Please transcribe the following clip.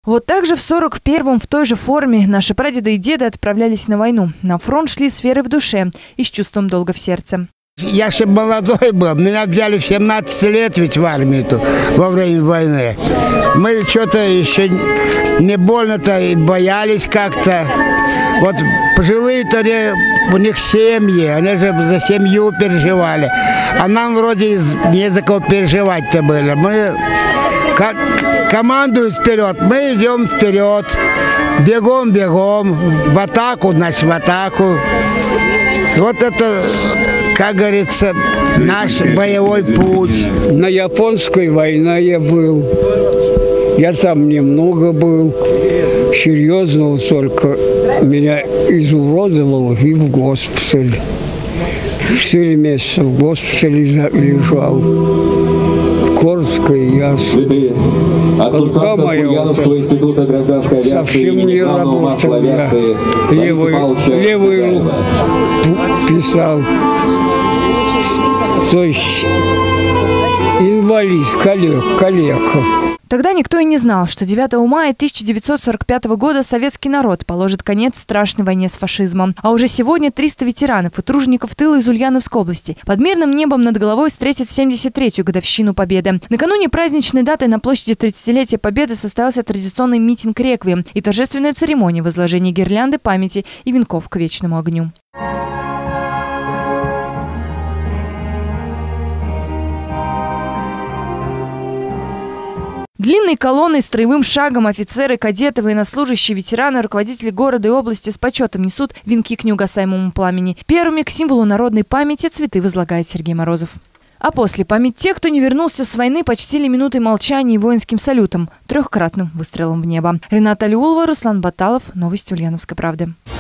Вот так же в 41-м в той же форме наши прадеды и деды отправлялись на войну. На фронт шли с верой в душе и с чувством долга в сердце. Я еще молодой был, меня взяли в 17 лет ведь в армию во время войны. Мы что-то еще не больно-то и боялись как-то. Вот пожилые-то у них семьи, они же за семью переживали. А нам вроде не за кого переживать-то было. Мы как командуют вперед, мы идем вперед. Бегом, в атаку, значит, в атаку. Вот это, как говорится, наш боевой путь. На японской войне я был. Я там немного был. Серьезного только меня изуродовало и в госпитале. 4 месяца в госпитале лежал. Коротко и ясно. Рука моя вот совсем не работала. Я левую руку писал. То есть инвалид, калека. Тогда никто и не знал, что 9 мая 1945 года советский народ положит конец страшной войне с фашизмом. А уже сегодня 300 ветеранов и тружеников тыла из Ульяновской области под мирным небом над головой встретят 73-ю годовщину Победы. Накануне праздничной даты на площади 30-летия Победы состоялся традиционный митинг-реквием и торжественная церемония возложения гирлянды памяти и венков к вечному огню. Длинной колонной, строевым шагом офицеры, кадеты, военнослужащие, ветераны, руководители города и области с почетом несут венки к неугасаемому пламени. Первыми к символу народной памяти цветы возлагает Сергей Морозов. А после память тех, кто не вернулся с войны, почтили минутой молчания и воинским салютом, 3-кратным выстрелом в небо. Рената Алиулова, Руслан Баталов. Новости Ульяновской правды.